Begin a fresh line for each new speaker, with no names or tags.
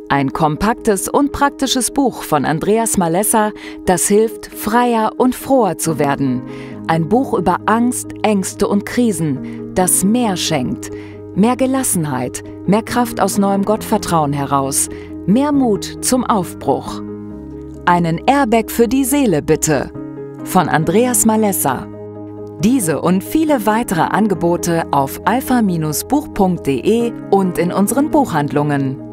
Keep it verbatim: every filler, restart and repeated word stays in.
Ein kompaktes und praktisches Buch von Andreas Malessa, das hilft, freier und froher zu werden. Ein Buch über Angst, Ängste und Krisen, das mehr schenkt. Mehr Gelassenheit, mehr Kraft aus neuem Gottvertrauen heraus, mehr Mut zum Aufbruch. Einen Airbag für die Seele bitte, von Andreas Malessa. Diese und viele weitere Angebote auf alpha Bindestrich buch punkt de und in unseren Buchhandlungen.